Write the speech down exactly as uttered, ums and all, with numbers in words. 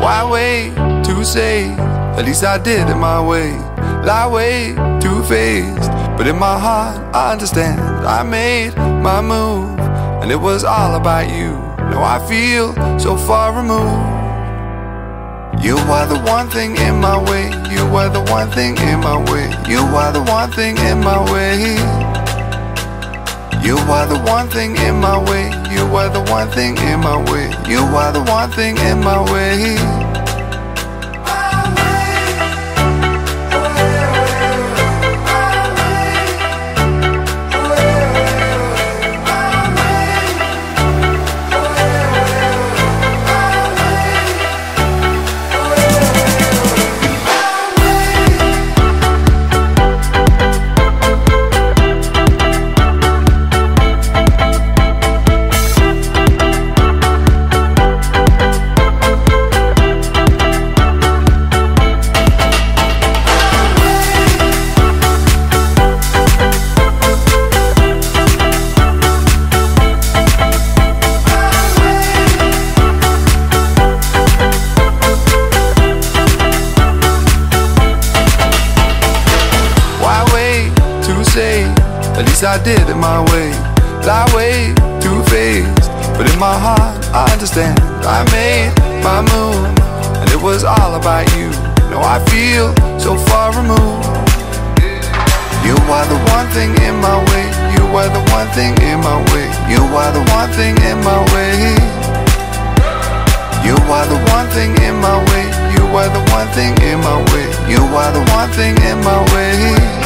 Why wait to say? At least I did it my way. Lie way too faced, but in my heart I understand. I made my move, and it was all about you. Now I feel so far removed. You are the one thing in my way. You are the one thing in my way. You are the one thing in my way. You are the one thing in my way. You are the one thing in my way. You are the one thing in my way. At least I did it my way. Lie way too faced, but in my heart I understand. I made my move, and it was all about you. Now I feel so far removed. You are the one thing in my way. You are the one thing in my way. You are the one thing in my way. You are the one thing in my way. You are the one thing in my way. You are the one thing in my way.